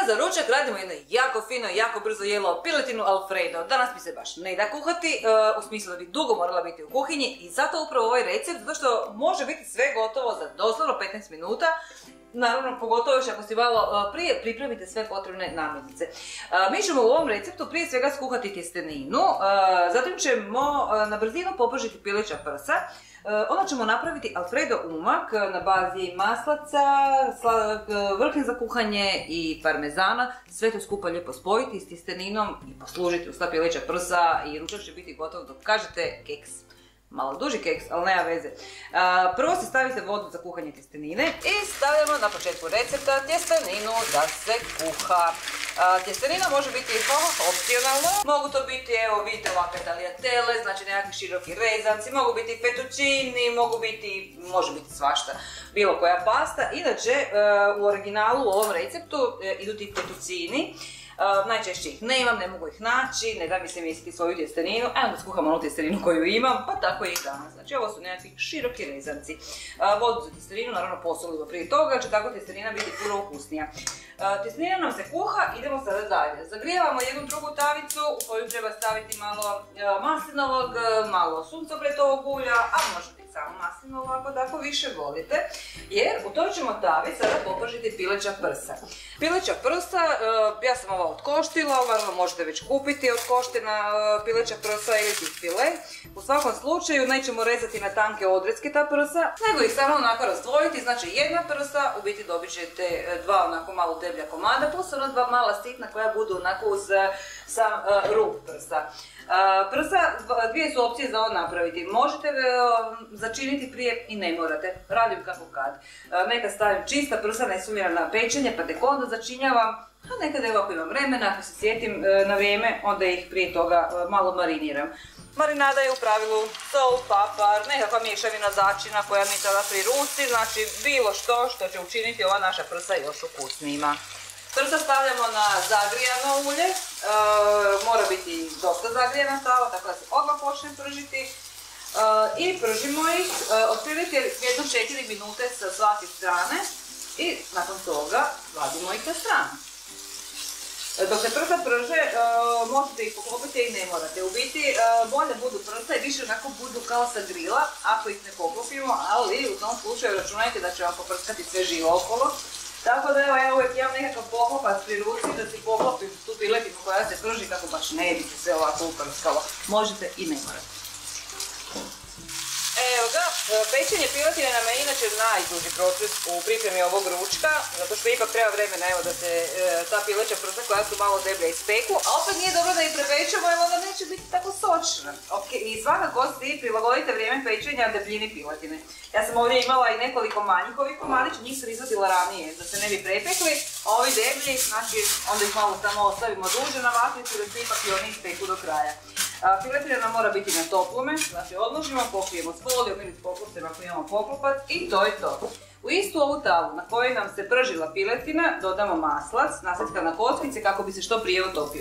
za ručak radimo jedno jako fino, jako brzo jelo piletinu Alfredo. Danas mi se baš ne da kuhati, u smislu da bi dugo morala biti u kuhinji i zato upravo ovaj recept, zato što može biti sve gotovo za doslovno 15 minuta. Naravno, pogotovo još ako si malo prije pripremite sve potrebne namirnice. Mi ćemo u ovom receptu prije svega skuhati tjesteninu, zatim ćemo na brzinu popržiti pileća prsa. Onda ćemo napraviti Alfredo umak na bazi maslaca, vrhnja za kuhanje i parmezana. Sve to skupa lijepo spojiti s tjesteninom i poslužiti uz ta pileća prsa i ručak će biti gotov dok kažete keks. Malo duži keks, ali nema veze. Prvo si stavite vodu za kuhanje tjestenine i stavljamo na početku recepta tjesteninu da se kuha. Tjestenina može biti opcionalno. Mogu to biti, evo vidite, ovakve tagliatelle, znači nekakvi široki rezanci, mogu biti fettuccini, može biti svašta, bilo koja pasta. Inače, u originalu u ovom receptu idu ti fettuccini. Najčešće ih nemam, ne mogu ih naći, ne da mi se misliti svoju tjesteninu, onda skuham onu tjesteninu koju imam, pa tako i danas. Znači ovo su nekakvi široki rezanci. Vodu za tjesteninu naravno posolimo prije toga, će tako tjestenina biti puno ukusnija. Tjestenina nam se kuha, idemo sada dalje. Zagrijavamo jednu drugu tavicu u koju treba staviti malo maslinovog, malo suncokretovog ulja, a može biti samo maslinovo ako tako više volite, jer u toj ćemo tavi sada popržiti pileća prsa. Pileća prsa, ja sam ova otkoštila, naravno možete već kupiti otkoštena pileća prsa ili file. U svakom slučaju nećemo rezati na tanke odreske ta prsa, nego ih samo onako razdvojiti, znači jedna prsa, u biti dobit ćete dva onako malo deblja komada, plus ona dva mala sitna koja budu onako uz sam rub prsa. Dvije su opcije za ovo napraviti. Možete začiniti prije i ne morate. Radim kako kad. Nekad stavim čista prsa nesumljena na pečenje pa tek onda začinjavam. A nekad evo ako imam vremena, ako se sjetim na vrijeme, onda ih prije toga malo mariniram. Marinada je u pravilu sol, papar, nekakva mješavina začina koja mi tada pri ruci, znači bilo što će učiniti ova naša prsa još ukusnijima. Prsa stavljamo na zagrijano ulje, mora biti dosta zagrijana tava, tako da se odmah počne pržiti. I pržimo ih otprilike jedno 4 minute sa svake strane i nakon toga vadimo ih na stranu. Dok se prsa prže, možete ih poklopiti i ne morate. U biti, bolje budu prsa i više onako budu kao sa grila, ako ih ne poklopimo, ali u tom slučaju računajte da će vam poprskati sve živo okolo. Tako da evo, ja uvijek imam nekakav poklopac pri ruci da si poklopim tu piletinu koja se prži kako baš ne bi se sve ovako uprskalo. Možete i ne morate. Evo ga, pečenje piletine nam je inače najduži proces u pripremi ovog ručka, zato što ipak treba vremena evo da se ta pileća prsa koja su malo deblja ispeku, a opet nije dobro da ih prepečemo jer onda neće biti tako sočna. I svakako si prilagodite vrijeme pečenja debljini piletine. Ja sam ovdje imala i nekoliko manjih ovih komadića, njih sam izvadila ranije da se ne bi prepekli, a ovi deblji, znači onda ih malo samo ostavimo duže na vatnicu da se ipak i oni ispeku do kraja. Piletina nam mora biti na toplome, znači odložimo, pokrijemo s folijom ili s poklopcem ako imamo poklopac i to je to. U istu ovu tavu na kojoj nam se pržila piletina dodamo maslac, naseckan na kockice kako bi se što prije otopio.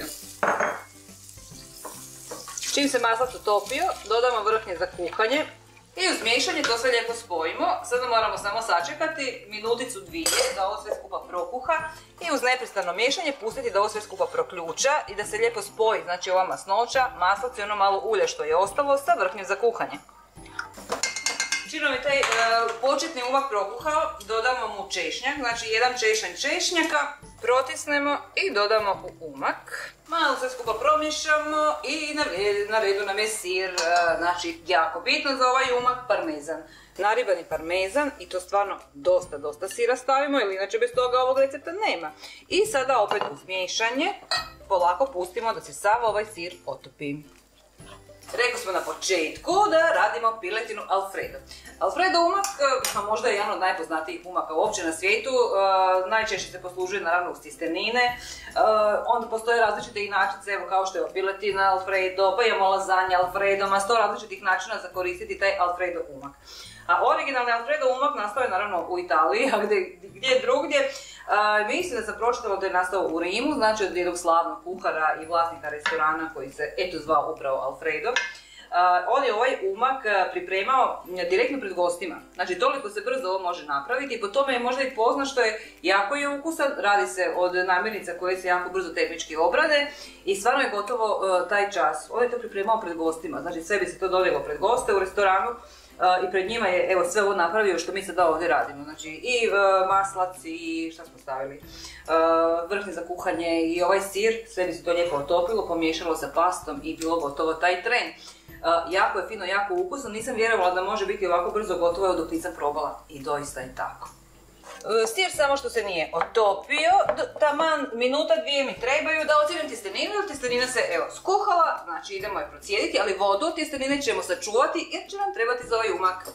Čim se maslac otopio, dodamo vrhnje za kuhanje i uz miješanje to sve lijepo spojimo. Sada moramo samo sačekati minuticu dvije da ovo sve skupa prokuha i uz neprestano miješanje pustiti da ovo sve skupa proključa i da se lijepo spoji, znači ova masnoća, maslac i ono malo ulja što je ostalo sa vrhnjem za kuhanje. Čim nam je taj početni umak prokuhao, dodamo mu češnjak, znači jedan češanj češnjaka, protisnemo i dodamo u umak. Malo sve skupa promiješamo i na redu nam je sir, znači jako bitno za ovaj umak, parmezan. Naribani parmezan i to stvarno dosta sira stavimo jer inače bez toga ovog recepta nema. I sada opet uz miješanje polako pustimo da se sav ovaj sir otopi. Rekli smo na početku da radimo piletinu Alfredo. Alfredo umak, možda je jedan od najpoznatijih umaka uopće na svijetu, najčešće se poslužuje naravno uz tjestenine, onda postoje različite inačice, evo kao što je piletina Alfredo, pa imamo lazanja Alfredo, ma 100 različitih načina za koristiti taj Alfredo umak. A originalni Alfredo umak nastao je naravno u Italiji, a gdje drugdje. Mislim da sam pročitala da je nastao u Rimu, znači od jednog slavnog kuhara i vlasnika restorana koji se eto zvao upravo Alfredo. on je ovaj umak pripremao direktno pred gostima. Znači, toliko se brzo ovo može napraviti i po tome je možda i poznat što je ukusan. Radi se od namirnica koje se jako brzo tehnički obrade i stvarno je gotovo taj čas. On je to pripremao pred gostima, znači sve bi se to dovelo pred goste u restoranu. I pred njima je evo sve ovo napravio što mi sada ovdje radimo, znači i maslac i šta smo stavili, vrhnje za kuhanje i ovaj sir, sve bi se to lijepo otopilo, pomiješalo sa pastom i bilo gotovo taj tren. Jako je fino, jako ukusno, nisam vjerovala da može biti ovako brzo gotovo dok nisam probala i doista je tako. Sir samo što se nije otopio, taman minuta, dvije mi trebaju da ocijenim tjesteninu, jer tjestenina se evo skuhala, znači idemo je procijediti, ali vodu od tjestenine ćemo sačuvati jer će nam trebati za ovaj umak.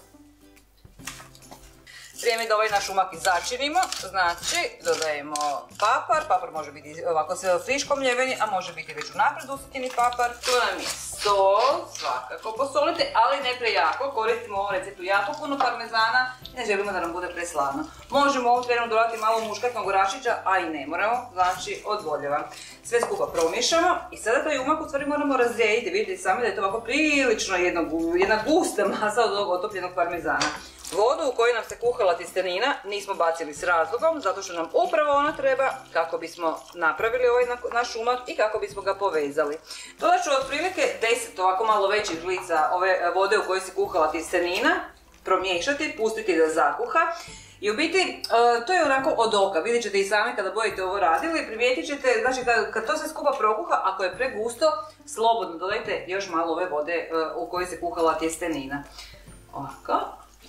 Vrijeme da ovaj naš umak i začinimo, znači dodajemo papar može biti ovako sve friško mljeveni, a može biti već unaprijed usitnjeni papar. Tu nam je sol, svakako posolite, ali ne prejako, koristimo u ovom receptu jako puno parmezana i ne želimo da nam bude presladno. Možemo ovom trenutom dodati malo muškatnog orašića, a i ne moramo, znači odvoljava. Sve skupa promiješamo i sada taj umak u stvari moramo razrediti, vidite sami da je to ovako prilično jedna gusta masa od ovog otopljenog parmezana. Vodu u kojoj nam se kuhala tjestenina nismo bacili s razlogom, zato što nam upravo ona treba kako bismo napravili ovaj naš umak i kako bismo ga povezali. Dodat ću otprilike 10 ovako malo većih žlica ove vode u kojoj se kuhala tjestenina, promiješati, pustiti da zakuha. I u biti, to je onako od oka, vidjet ćete i sami kada budete ovo radili, primijetit ćete, znači kad to sve skupa prokuha, ako je pregusto, slobodno dodajte još malo ove vode u kojoj se kuhala tjestenina. Ovako.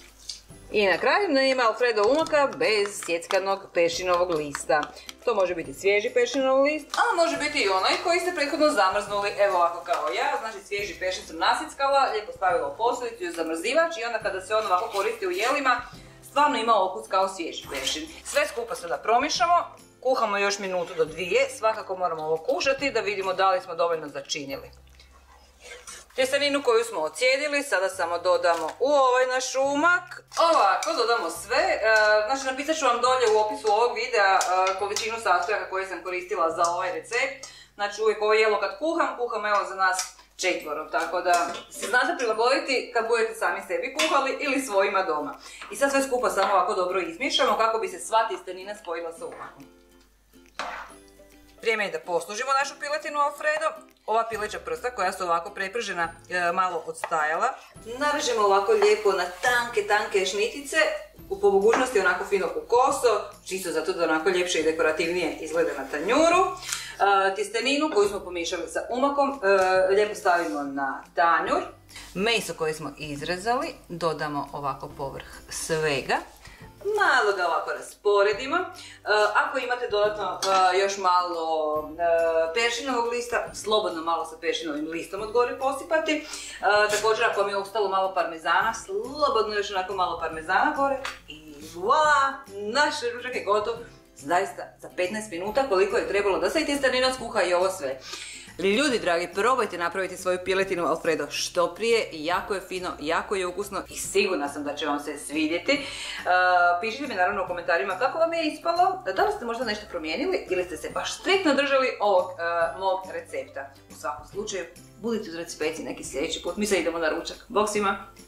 I na kraju nema Alfredo umaka bez sjeckanog peršinovog lista. To može biti svježi peršinov list, a može biti i onaj koji ste prethodno zamrznuli, evo ovako kao ja. Znači svježi peršin sam nasjeckala, lijepo stavila u posudicu i u zamrzivač i onda kada se on ovako koristi u jelima, stvarno ima okus kao svježi peršin. Sve skupa sada promišamo, kuhamo još minutu do dvije, svakako moramo ovo kušati da vidimo da li smo dovoljno začinili. Tjesteninu koju smo ocijedili, sada samo dodamo u ovaj naš umak. Ovako, dodamo sve. Znači, napisat ću vam dolje u opisu ovog videa količinu sastojaka koje sam koristila za ovaj recept. Znači, uvijek ovo jelo kad kuham evo za nas 4, tako da se znate prilagoditi kad budete sami sebi kuhali ili svojima doma. I sad sve skupa samo ovako dobro izmiješamo kako bi se sva tjestenina spojila sa umakom. Vrijeme je da poslužimo našu piletinu Alfredo. Ova pileća prsta koja su ovako prepržena malo odstajala. Narežemo ovako lijepo na tanke šnitice, po mogućnosti onako fino kukoso, čisto zato da onako ljepše i dekorativnije izgleda na tanjuru. Tjesteninu koju smo pomiješali sa umakom lijepo stavimo na tanjur. Meso koje smo izrezali dodamo ovako povrh svega. Malo ga ovako rasporedimo. Ako imate dodatno još malo peršinovog lista, slobodno malo sa peršinovim listom od gore posipati. Također ako vam je ostalo malo parmezana, slobodno još onako malo parmezana gore. I voila! Naš ručak je gotov. Zaista za 15 minuta koliko je trebalo da se i tjestenina skuha i ovo sve. Ljudi dragi, probajte napraviti svoju piletinu Alfredo što prije, jako je fino, jako je ukusno i sigurna sam da će vam se svidjeti. Pišite mi naravno u komentarima kako vam je ispalo, da li ste možda nešto promijenili ili ste se baš striktno držali ovog mog recepta. U svakom slučaju, budite u speci neki sljedeći put, mi se idemo na ručak. Bok svima!